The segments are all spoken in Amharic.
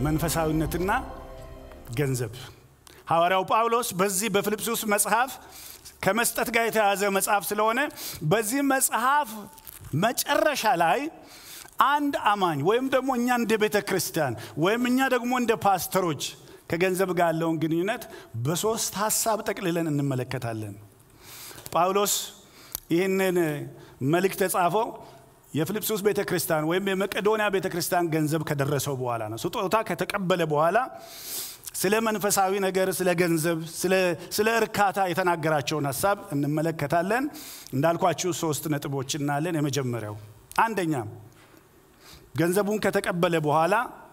መንፈሳዊነትና ገንዘብ ሐዋርያው ጳውሎስ በዚህ በፊልጵስዩስ መጽሐፍ ከመስጠት ጋር የተያዘ መጽሐፍ ስለሆነ በዚህ መጽሐፍ መጨረሻ ላይ አንድ አማኝ ወይም ደግሞ እኛ እንደ ቤተክርስቲያን ወይም እኛ ደግሞ እንደ ፓስተሮች ከገንዘብ ጋር ያለውን ግንኙነት በሶስት ሐሳብ ጠቅልለን እንመለከታለን። ጳውሎስ ይህንን መልእክት ተጻፈው የፊልጵስዩስ ቤተክርስቲያን ወይም የመቄዶንያ ቤተክርስቲያን ገንዘብ ከደረሰው በኋላ ነው። ስጦታ ከተቀበለ በኋላ ስለ መንፈሳዊ ነገር ስለ ገንዘብ ስለ እርካታ የተናገራቸውን ሐሳብ እንመለከታለን። እንዳልኳችሁ ሶስት ነጥቦች እናለን። የመጀመሪያው አንደኛ ገንዘቡን ከተቀበለ በኋላ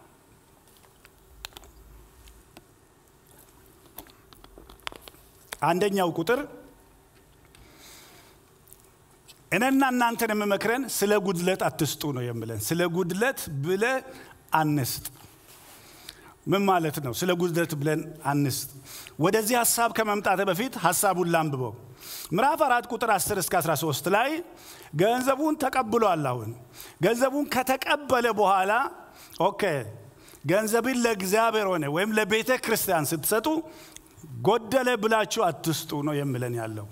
አንደኛው ቁጥር እነና እናንተን የምመክረን ስለ ጉድለት አትስጡ ነው የሚለን። ስለ ጉድለት ብለ አንስጥ ምን ማለት ነው? ስለ ጉድለት ብለን አንስጥ። ወደዚህ ሐሳብ ከመምጣቴ በፊት ሐሳቡን ላንብበው። ምዕራፍ 4 ቁጥር 10 እስከ 13 ላይ ገንዘቡን ተቀብሏል። አሁን ገንዘቡን ከተቀበለ በኋላ ኦኬ ገንዘብን ለእግዚአብሔር ሆነ ወይም ለቤተ ክርስቲያን ስትሰጡ ጎደለ ብላችሁ አትስጡ ነው የሚለን ያለው።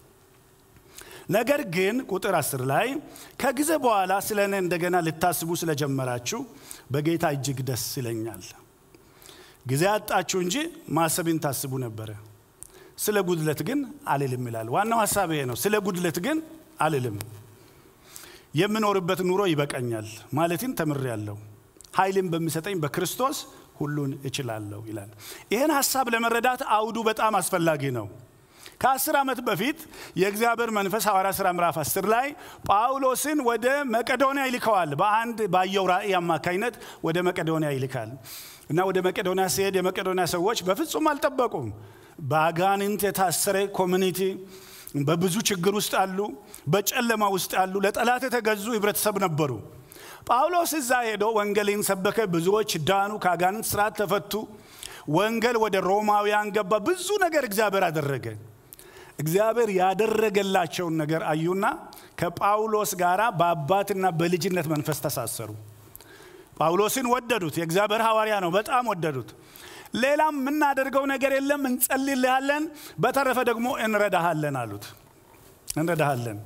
ነገር ግን ቁጥር 10 ላይ ከጊዜ በኋላ ስለኔ እንደገና ልታስቡ ስለጀመራችሁ በጌታ እጅግ ደስ ይለኛል። ጊዜ አጣችሁ እንጂ ማሰብን ታስቡ ነበር። ስለ ጉድለት ግን አልልም ይላል። ዋናው ሐሳብ ይሄ ነው። ስለ ጉድለት ግን አልልም። የምኖርበት ኑሮ ይበቃኛል ማለትን ተምሬያለሁ። ኃይልን በሚሰጠኝ በክርስቶስ ሁሉን እችላለሁ ይላል። ይሄን ሐሳብ ለመረዳት አውዱ በጣም አስፈላጊ ነው። ከ10 ዓመት በፊት የእግዚአብሔር መንፈስ ሐዋርያት ሥራ ምዕራፍ 10 ላይ ጳውሎስን ወደ መቄዶንያ ይልከዋል። በአንድ ባየው ራእይ አማካይነት ወደ መቄዶንያ ይልካል እና ወደ መቄዶንያ ሲሄድ የመቄዶንያ ሰዎች በፍጹም አልጠበቁም። በአጋንንት የታሰረ ኮሚኒቲ በብዙ ችግር ውስጥ አሉ፣ በጨለማ ውስጥ አሉ፣ ለጠላት የተገዙ ህብረተሰብ ነበሩ። ጳውሎስ እዛ ሄዶ ወንጌልን ሰበከ፣ ብዙዎች ዳኑ፣ ከአጋንንት ስርዓት ተፈቱ። ወንጌል ወደ ሮማውያን ገባ። ብዙ ነገር እግዚአብሔር አደረገ። እግዚአብሔር ያደረገላቸውን ነገር አዩና ከጳውሎስ ጋራ በአባትና በልጅነት መንፈስ ተሳሰሩ። ጳውሎስን ወደዱት። የእግዚአብሔር ሐዋርያ ነው፣ በጣም ወደዱት። ሌላም ምናደርገው ነገር የለም፣ እንጸልይልሃለን፣ በተረፈ ደግሞ እንረዳሃለን አሉት። እንረዳሃለን።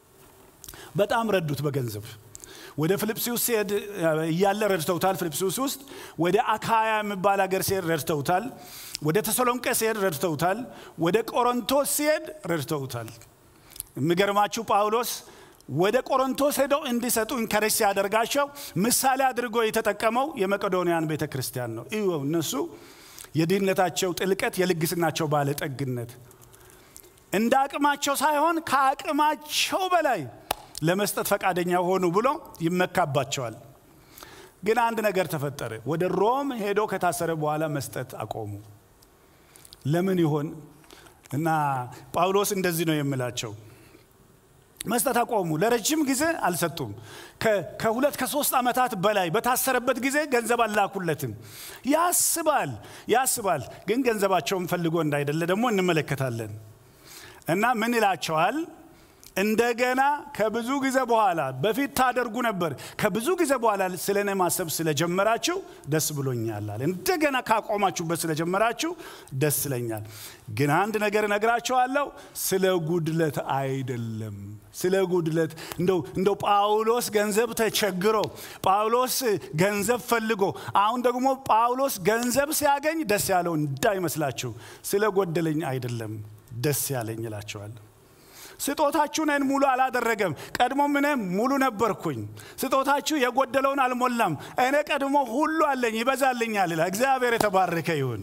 በጣም ረዱት በገንዘብ። ወደ ፊልጵስዩስ ሲሄድ እያለ ረድተውታል። ፊልጵስዩስ ውስጥ ወደ አካያ የሚባል ሀገር ሲሄድ ረድተውታል። ወደ ተሰሎንቄ ሲሄድ ረድተውታል። ወደ ቆሮንቶስ ሲሄድ ረድተውታል። የሚገርማችሁ ጳውሎስ ወደ ቆሮንቶስ ሄደው እንዲሰጡ ኢንከሬጅ ሲያደርጋቸው ምሳሌ አድርጎ የተጠቀመው የመቄዶንያን ቤተክርስቲያን ነው። እነሱ የድህነታቸው ጥልቀት የልግስናቸው ባለጠግነት እንደ አቅማቸው ሳይሆን ከአቅማቸው በላይ ለመስጠት ፈቃደኛ ሆኑ ብሎ ይመካባቸዋል። ግን አንድ ነገር ተፈጠረ። ወደ ሮም ሄዶ ከታሰረ በኋላ መስጠት አቆሙ። ለምን ይሆን? እና ጳውሎስ እንደዚህ ነው የሚላቸው። መስጠት አቆሙ። ለረጅም ጊዜ አልሰጡም። ከሁለት ከ3 ዓመታት በላይ በታሰረበት ጊዜ ገንዘብ አላኩለትም። ያስባል ግን ገንዘባቸውን ፈልጎ እንዳይደለ ደግሞ እንመለከታለን። እና ምን ይላቸዋል? እንደገና ከብዙ ጊዜ በኋላ በፊት ታደርጉ ነበር፣ ከብዙ ጊዜ በኋላ ስለኔ ማሰብ ስለጀመራችሁ ደስ ብሎኛል አለ። እንደገና ካቆማችሁበት ስለጀመራችሁ ደስ ይለኛል። ግን አንድ ነገር እነግራችኋለሁ፣ ስለ ጉድለት አይደለም። ስለ ጉድለት እንደው ጳውሎስ ገንዘብ ተቸግሮ ጳውሎስ ገንዘብ ፈልጎ አሁን ደግሞ ጳውሎስ ገንዘብ ሲያገኝ ደስ ያለው እንዳይመስላችሁ። ስለ ጎደለኝ አይደለም ደስ ያለኝ እላችኋለሁ። ስጦታችሁን ሙሉ አላደረገም። ቀድሞ ምን ሙሉ ነበርኩኝ። ስጦታችሁ የጎደለውን አልሞላም። እኔ ቀድሞ ሁሉ አለኝ ይበዛልኛል ይላል። እግዚአብሔር የተባረከ ይሁን።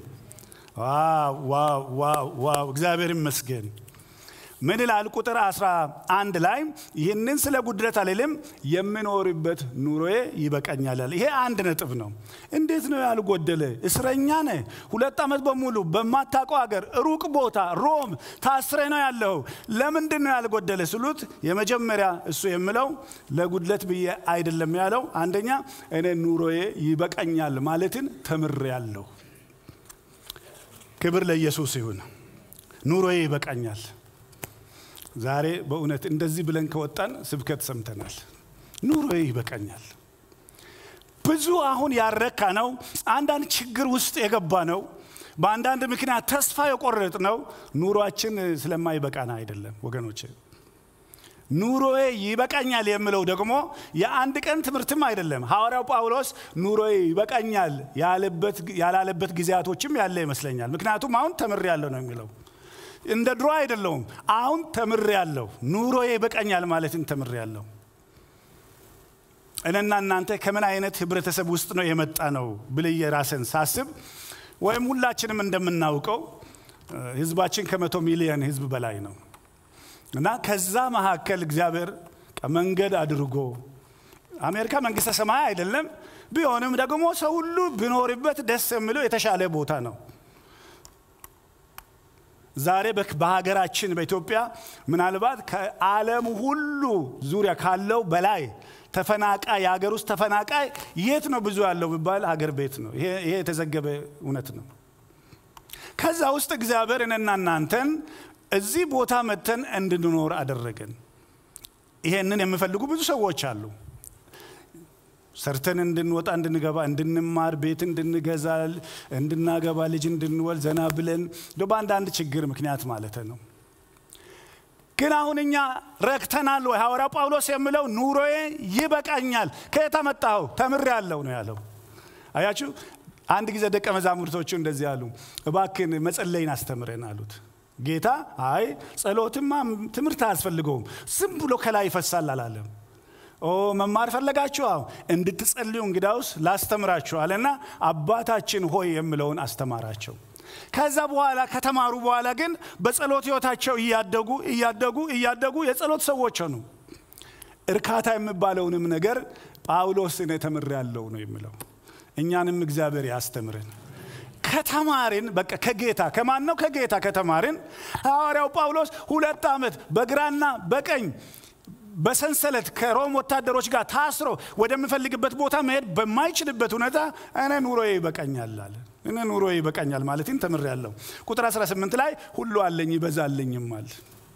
ዋው እግዚአብሔር ይመስገን። ምን ይላል ቁጥር 11 ላይ? ይህንን ስለ ጉድለት አልልም፣ የምኖርበት ኑሮዬ ይበቃኛል። ይሄ አንድ ነጥብ ነው። እንዴት ነው ያልጎደለ? እስረኛ ነህ፣ 2 ዓመት በሙሉ በማታውቀው ሀገር ሩቅ ቦታ ሮም ታስረ ነው ያለው። ለምንድን ነው ያልጎደለ ስሉት የመጀመሪያ እሱ የሚለው ለጉድለት ብዬ አይደለም ያለው። አንደኛ እኔ ኑሮዬ ይበቃኛል ማለትን ተምሬያለሁ። ክብር ለኢየሱስ ይሁን። ኑሮዬ ይበቃኛል። ዛሬ በእውነት እንደዚህ ብለን ከወጣን ስብከት ሰምተናል። ኑሮዬ ይበቃኛል። ብዙ አሁን ያረካ ነው አንዳንድ ችግር ውስጥ የገባ ነው በአንዳንድ ምክንያት ተስፋ የቆረጥ ነው ኑሯችን ስለማይበቃና አይደለም ወገኖቼ ኑሮዬ ይበቃኛል የሚለው ደግሞ የአንድ ቀን ትምህርትም አይደለም ሐዋርያው ጳውሎስ ኑሮዬ ይበቃኛል ያላለበት ጊዜያቶችም ያለ ይመስለኛል ምክንያቱም አሁን ተምሬያለሁ ነው የሚለው እንደ ድሮ አይደለም አሁን ተምሬያለሁ ኑሮዬ ይበቃኛል ማለትን ተምሬያለሁ እነና እናንተ ከምን አይነት ህብረተሰብ ውስጥ ነው የመጣ ነው ብለየ ራስን ሳስብ ወይም ሁላችንም እንደምናውቀው ህዝባችን ከ100 ሚሊዮን ህዝብ በላይ ነው እና ከዛ መሐከል እግዚአብሔር መንገድ አድርጎ አሜሪካ መንግስተ ሰማይ አይደለም ቢሆንም ደግሞ ሰው ሁሉ ቢኖርበት ደስ የሚለው የተሻለ ቦታ ነው ዛሬ በሀገራችን በኢትዮጵያ ምናልባት ከዓለም ሁሉ ዙሪያ ካለው በላይ ተፈናቃይ የሀገር ውስጥ ተፈናቃይ የት ነው ብዙ ያለው ቢባል ሀገር ቤት ነው ይሄ የተዘገበ እውነት ነው ከዛ ውስጥ እግዚአብሔር እነና እናንተን እዚህ ቦታ መተን እንድንኖር አደረገን ይሄንን የሚፈልጉ ብዙ ሰዎች አሉ ሰርተን እንድንወጣ እንድንገባ እንድንማር ቤት እንድንገዛ እንድናገባ ልጅ እንድንወል ዘና ብለን በአንዳንድ ችግር ምክንያት ማለት ነው ግን አሁንኛ ረክተናል ወይ ሐዋርያው ጳውሎስ የሚለው ኑሮዬ ይበቃኛል ከየተመጣው ተምሬያለሁ ነው ያለው አያችሁ አንድ ጊዜ ደቀ መዛሙርቶቹ እንደዚህ አሉ እባክን መጸለይን አስተምረን አሉት ጌታ አይ ጸሎትማ ትምህርት አያስፈልገውም ዝም ብሎ ከላይ ይፈሳል አላለም መማር ፈለጋችሁ እንድትጸልዩ እንግዳውስ ላስተምራችሁ አለና አባታችን ሆይ የሚለውን አስተማራቸው ከዛ በኋላ ከተማሩ በኋላ ግን በጸሎት ህይወታቸው እያደጉ የጸሎት ሰዎች ሆኑ እርካታ የሚባለውንም ነገር ጳውሎስ ተምሬያለሁ ነው የሚለው እኛንም እግዚአብሔር ያስተምረን ከተማርን በቃ ከጌታ ከማን ነው ከጌታ ከተማርን ሐዋርያው ጳውሎስ 2 አመት በግራና በቀኝ በሰንሰለት ከሮም ወታደሮች ጋር ታስሮ ወደሚፈልግበት ቦታ መሄድ በማይችልበት ሁኔታ እኔ ኑሮዬ ይበቃኛል አለ እኔ ኑሮዬ ይበቃኛል ማለትን ተምሬያለሁ ቁጥር 18 ላይ ሁሉ አለኝ ይበዛልኝም አለ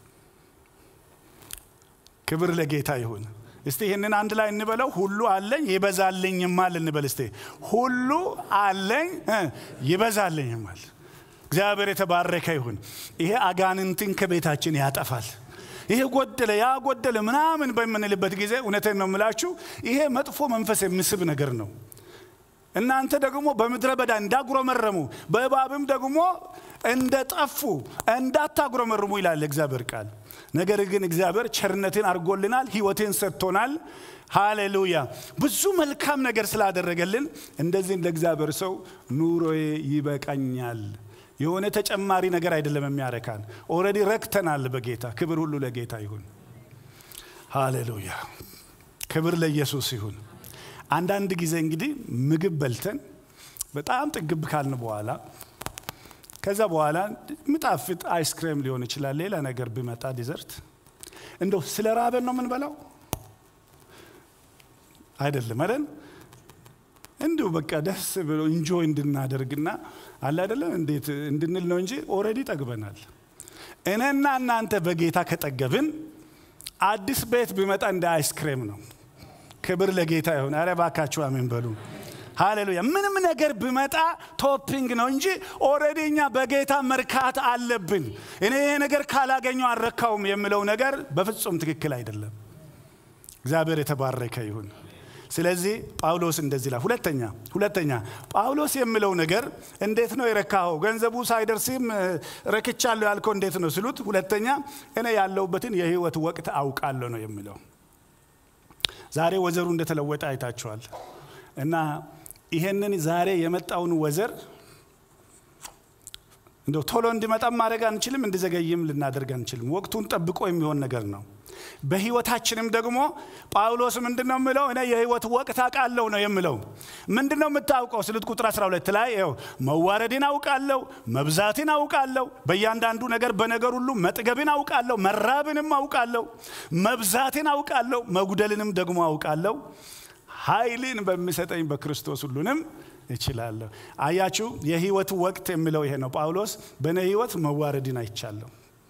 ክብር ለጌታ ይሁን እስቲ ይሄንን አንድ ላይ እንበለው ሁሉ አለኝ ይበዛልኝም አለ እንበል እስቲ ሁሉ አለኝ ይበዛልኝም አለ እግዚአብሔር የተባረከ ይሁን ይሄ አጋንንትን ከቤታችን ያጠፋል ይሄ ጎደለ ምናምን በመንልበት ጊዜ እውነቴን ነው የምላችሁ ይሄ መጥፎ መንፈስ የሚስብ ነገር ነው እናንተ ደግሞ በመድረ በዳ እንዳጉረመረሙ በእባብም ደግሞ እንደጠፉ እንዳታጉረመርሙ ይላል እግዚአብሔር ቃል ነገር ግን እግዚአብሔር ቸርነትን አርጎልናል ህይወትን ሰጥቶናል ሃሌሉያ ብዙ መልካም ነገር ስላደረገልን እንደዚህ እንደ እግዚአብሔር ሰው ኑሮዬ ይበቃኛል የሆነ ተጨማሪ ነገር አይደለም የሚያረካን ኦሬዲ ረክተናል በጌታ ክብር ሁሉ ለጌታ ይሁን ሃሌሉያ ክብር ለኢየሱስ ይሁን አንዳንድ ጊዜ እንግዲህ ምግብ በልተን በጣም ጥግብ ካልን በኋላ ከዛ በኋላ ምጣፍጥ አይስክሬም ሊሆን ይችላል ሌላ ነገር ቢመጣ ዲዘርት እንደው ስለራበን ነው የምንበላው አይደለም አይደል እንዴው በቃ ደስ ብሎ ኢንጆይ እንድናደርግና አለ አይደለ እንዴት እንድንል ነው እንጂ ኦሬዲ ጠግበናል እነና እናንተ በጌታ ከጠገብን አዲስ ቤት ቢመጣ እንደ አይስክሬም ነው ክብር ለጌታ ይሁን አረ ባካችሁ አሜን በሉ ሃሌሉያ ምንም ነገር ቢመጣ ቶፒንግ ነው እንጂ ኦሬዲ እኛ በጌታ መርካት አለብን እኔ ይሄ ነገር ካላገኘው አረካውም የሚለው ነገር በፍጹም ትክክል አይደለም እግዚአብሔር የተባረከ ይሁን ስለዚህ ጳውሎስ እንደዚህ ላይ ሁለተኛ ጳውሎስ የሚለው ነገር እንዴት ነው የረካው ገንዘቡ ሳይደርስም ረክቻለሁ ያልከው እንዴት ነው ሲሉት ሁለተኛ እኔ ያለውበትን የህይወት ወቅት አውቃለሁ ነው የሚለው ዛሬ ወዘሩ እንደተለወጠ አይታችኋል እና ይሄንን ዛሬ የመጣውን ወዘር እንደው ቶሎ እንዲመጣ ማድረግ አንችልም እንዲዘገይም ልናደርግ አንችልም ወቅቱን ጠብቆ የሚሆን ነገር ነው በህይወታችንም ደግሞ ጳውሎስ ምንድነው የሚለው እኔ የህይወት ወቅት አውቃለሁ ነው የሚለው ምንድነው የምታውቀው ስሉት ቁጥር 12 ላይ መዋረድን አውቃለሁ መብዛትን አውቃለሁ በእያንዳንዱ ነገር በነገር ሁሉ መጥገብን አውቃለሁ መራብንም አውቃለሁ መብዛትን አውቃለሁ መጉደልንም ደግሞ አውቃለሁ ኃይልን በሚሰጠኝ በክርስቶስ ሁሉንም እችላለሁ አያችሁ የህይወት ወቅት የሚለው ይሄ ነው ጳውሎስ በኔ ህይወት መዋረድን አይቻለሁ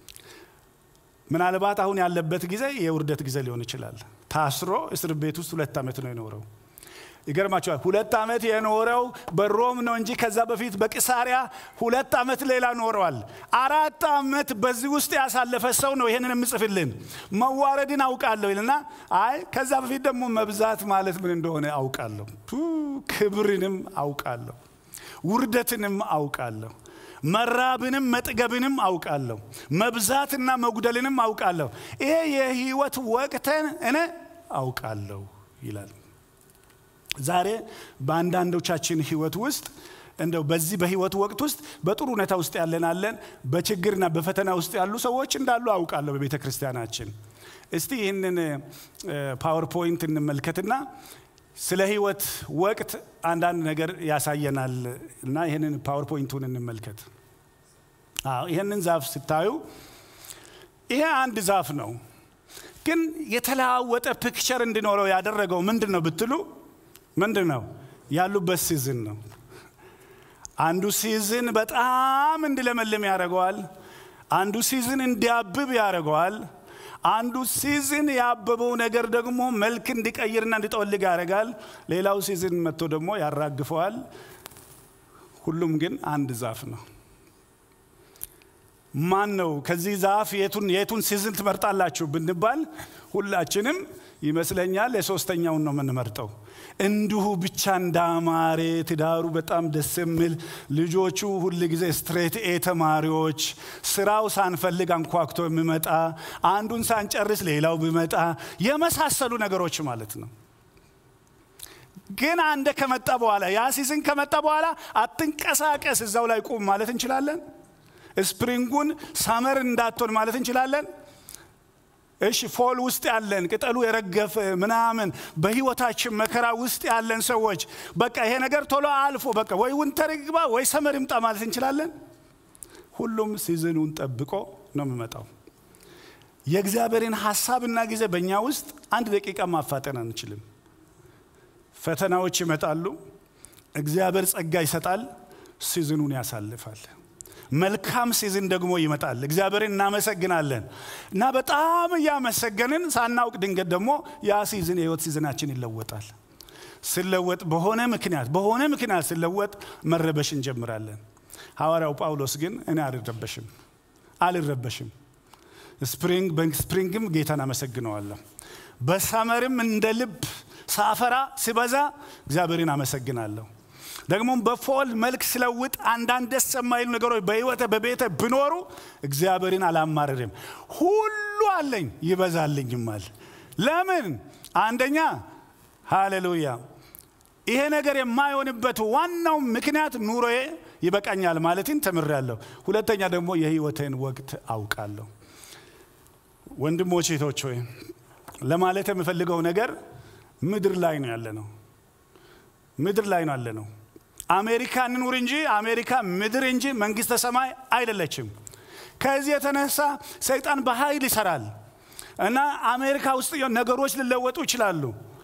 ምናልባት አሁን ያለበት ጊዜ የውርደት ጊዜ ሊሆን ይችላል ታስሮ እስር ቤት ውስጥ 2 አመት ነው የኖረው ይገርማችኋል 2 ዓመት የኖረው በሮም ነው እንጂ ከዛ በፊት በቂሳሪያ 2 ዓመት ሌላ ኖሯል። 4 ዓመት በዚህ ውስጥ ያሳለፈ ሰው ነው ይሄንን የምጽፍልን። መዋረድን አውቃለሁ ይልና አይ ከዛ በፊት ደግሞ መብዛት ማለት ምን እንደሆነ አውቃለሁ፣ ክብርንም አውቃለሁ፣ ውርደትንም አውቃለሁ፣ መራብንም መጥገብንም አውቃለሁ፣ መብዛትና መጉደልንም አውቃለሁ፣ ይሄ የህይወት ወቅትን እኔ አውቃለሁ ይላል። ዛሬ በአንዳንዶቻችን ህይወት ውስጥ እንደው በዚህ በህይወት ወቅት ውስጥ በጥሩ ሁኔታ ውስጥ ያለናለን፣ በችግርና በፈተና ውስጥ ያሉ ሰዎች እንዳሉ አውቃለሁ በቤተክርስቲያናችን። እስቲ ይህንን ፓወርፖይንት እንመልከትና ስለ ህይወት ወቅት አንዳንድ ነገር ያሳየናል እና ይሄንን ፓወርፖይንቱን እንመልከት። ይሄንን ዛፍ ስታዩ ይሄ አንድ ዛፍ ነው፣ ግን የተለዋወጠ ፒክቸር እንዲኖረው ያደረገው ምንድነው ብትሉ ምንድነው? ያሉበት ሲዝን ነው። አንዱ ሲዝን በጣም እንዲለመልም ያደርገዋል፣ አንዱ ሲዝን እንዲያብብ ያደርገዋል፣ አንዱ ሲዝን ያበበው ነገር ደግሞ መልክ እንዲቀይርና እንዲጠወልግ ያደርጋል፣ ሌላው ሲዝን መጥቶ ደግሞ ያራግፈዋል። ሁሉም ግን አንድ ዛፍ ነው። ማን ነው ከዚህ ዛፍ የቱን ሲዝን ትመርጣላችሁ ብንባል ሁላችንም ይመስለኛል የሶስተኛውን ነው የምንመርጠው። እንዲሁ ብቻ እንዳማረ ትዳሩ በጣም ደስ የሚል ልጆቹ ሁሉ ጊዜ ስትሬት ኤ ተማሪዎች ስራው ሳንፈልግ አንኳክቶ የሚመጣ አንዱን ሳንጨርስ ሌላው ቢመጣ የመሳሰሉ ነገሮች ማለት ነው። ግን አንደ ከመጣ በኋላ ያ ሲዝን ከመጣ በኋላ አትንቀሳቀስ እዛው ላይ ቁም ማለት እንችላለን? ስፕሪንጉን ሳመር እንዳትሆን ማለት እንችላለን? እሺ ፎል ውስጥ ያለን ቅጠሉ የረገፈ ምናምን በህይወታችን መከራ ውስጥ ያለን ሰዎች በቃ ይሄ ነገር ቶሎ አልፎ በቃ ወይ ዊንተር ይግባ ወይ ሰመር ይምጣ ማለት እንችላለን? ሁሉም ሲዝኑን ጠብቆ ነው የሚመጣው። የእግዚአብሔርን ሐሳብና ጊዜ በእኛ ውስጥ አንድ ደቂቃ ማፋጠን አንችልም። ፈተናዎች ይመጣሉ፣ እግዚአብሔር ጸጋ ይሰጣል፣ ሲዝኑን ያሳልፋል። መልካም ሲዝን ደግሞ ይመጣል፣ እግዚአብሔርን እናመሰግናለን እና በጣም ያመሰገንን ሳናውቅ ድንገት ደግሞ ያ ሲዝን የህይወት ሲዝናችን ይለወጣል። ሲለወጥ በሆነ ምክንያት ሲለወጥ መረበሽ እንጀምራለን። ሐዋርያው ጳውሎስ ግን እኔ አልረበሽም፣ ስፕሪንግም ጌታን አመሰግነዋለሁ፣ በሰመርም እንደ ልብ ሳፈራ ሲበዛ እግዚአብሔርን አመሰግናለሁ። ደግሞ በፎል መልክ ስለውጥ አንዳንድ ደስ የማይሉ ነገሮች በህይወቴ በቤቴ ቢኖሩ እግዚአብሔርን አላማረርም። ሁሉ አለኝ ይበዛልኝማል። ለምን? አንደኛ ሃሌሉያ ይሄ ነገር የማይሆንበት ዋናው ምክንያት ኑሮዬ ይበቃኛል ማለትን ተምሬያለሁ። ሁለተኛ ደግሞ የህይወቴን ወቅት አውቃለሁ። ወንድሞቼ እህቶቼ ለማለት የምፈልገው ነገር ምድር ላይ ነው ያለነው። አሜሪካ እንኑር እንጂ አሜሪካ ምድር እንጂ መንግስተ ሰማይ አይደለችም። ከዚህ የተነሳ ሰይጣን በኃይል ይሰራል እና አሜሪካ ውስጥ ነገሮች ሊለወጡ ይችላሉ።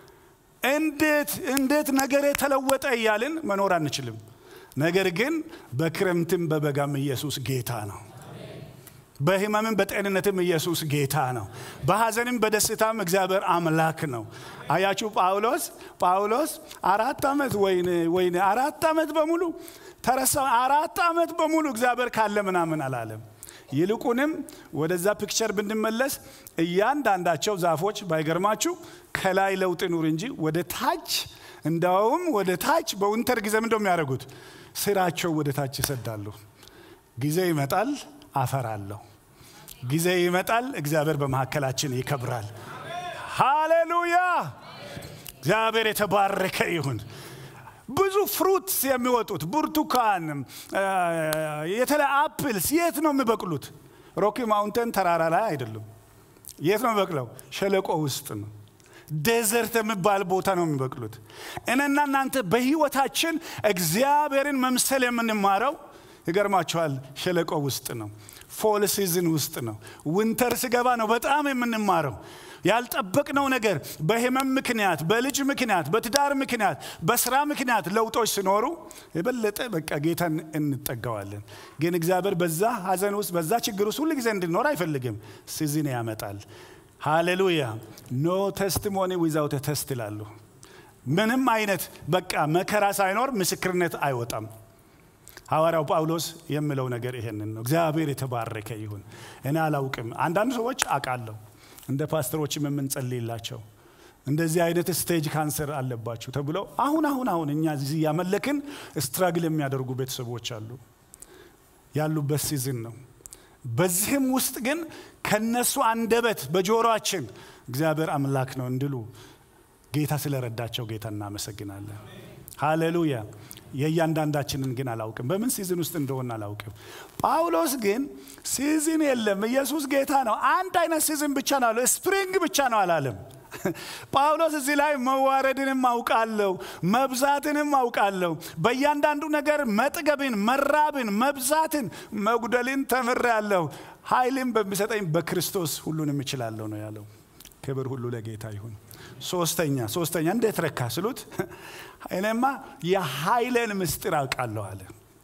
እንዴት ነገር ተለወጠ እያልን መኖር አንችልም። ነገር ግን በክረምትም በበጋም ኢየሱስ ጌታ ነው። በህመምም በጤንነትም ኢየሱስ ጌታ ነው። በሐዘንም በደስታም እግዚአብሔር አምላክ ነው። አያችሁ ጳውሎስ 4 ዓመት ወይኔ 4 ዓመት በሙሉ ተረሳ። 4 ዓመት በሙሉ እግዚአብሔር ካለ ምናምን አላለም። ይልቁንም ወደዛ ፒክቸር ብንመለስ እያንዳንዳቸው ዛፎች ባይገርማችሁ ከላይ ለውጥ ኑር እንጂ ወደ ታች እንዳውም ወደ ታች በዊንተር ጊዜ ምንድነው የሚያደርጉት? ስራቸው ወደ ታች ይሰዳሉ። ጊዜ ይመጣል አፈራለሁ፣ ጊዜ ይመጣል እግዚአብሔር በመሐከላችን ይከብራል። ሃሌሉያ እግዚአብሔር የተባረከ ይሁን። ብዙ ፍሩትስ የሚወጡት ብርቱካን የተለያዩ አፕልስ የት ነው የሚበቅሉት? ሮኪ ማውንተን ተራራ ላይ አይደለም። የት ነው የሚበቅለው? ሸለቆ ውስጥ ነው። ዴዘርት የሚባል ቦታ ነው የሚበቅሉት። እነና እናንተ በህይወታችን እግዚአብሔርን መምሰል የምንማረው ይገርማችኋል ሸለቆ ውስጥ ነው። ፎል ሲዝን ውስጥ ነው። ዊንተር ሲገባ ነው በጣም የምንማረው። ያልጠበቅነው ነገር በህመም ምክንያት፣ በልጅ ምክንያት፣ በትዳር ምክንያት፣ በስራ ምክንያት ለውጦች ሲኖሩ የበለጠ በቃ ጌታን እንጠጋዋለን። ግን እግዚአብሔር በዛ ሐዘን ውስጥ በዛ ችግር ውስጥ ሁሉ ጊዜ እንድንኖር አይፈልግም። ሲዝን ያመጣል። ሃሌሉያ ኖ ቴስቲሞኒ ዊዛውት ቴስት ይላሉ። ምንም አይነት በቃ መከራ ሳይኖር ምስክርነት አይወጣም። ሐዋርያው ጳውሎስ የሚለው ነገር ይሄንን ነው። እግዚአብሔር የተባረከ ይሁን። እኔ አላውቅም፣ አንዳንድ ሰዎች አውቃለሁ እንደ ፓስተሮችም የምንጸልይላቸው እንደዚህ አይነት ስቴጅ ካንሰር አለባችሁ ተብለው አሁን እኛ እዚህ ያመለክን ስትራግል የሚያደርጉ ቤተሰቦች አሉ። ያሉበት ሲዝን ነው። በዚህም ውስጥ ግን ከነሱ አንደበት በጆሮአችን እግዚአብሔር አምላክ ነው እንድሉ ጌታ ስለረዳቸው ጌታ እናመሰግናለን። ሃሌሉያ። የእያንዳንዳችንን ግን አላውቅም፣ በምን ሲዝን ውስጥ እንደሆነ አላውቅም። ጳውሎስ ግን ሲዝን የለም፣ ኢየሱስ ጌታ ነው፣ አንድ አይነት ሲዝን ብቻ ነው አለ። ስፕሪንግ ብቻ ነው አላለም። ጳውሎስ እዚህ ላይ መዋረድንም አውቃለሁ፣ መብዛትንም አውቃለሁ፣ በእያንዳንዱ ነገር መጥገብን፣ መራብን፣ መብዛትን፣ መጉደልን ተምሬአለሁ፣ ኃይልን በሚሰጠኝ በክርስቶስ ሁሉንም እችላለሁ ነው ያለው። ክብር ሁሉ ለጌታ ይሁን። ሶስተኛ እንዴት ረካ ስሉት እኔማ የኃይልን ምስጢር አውቃለሁ አለ።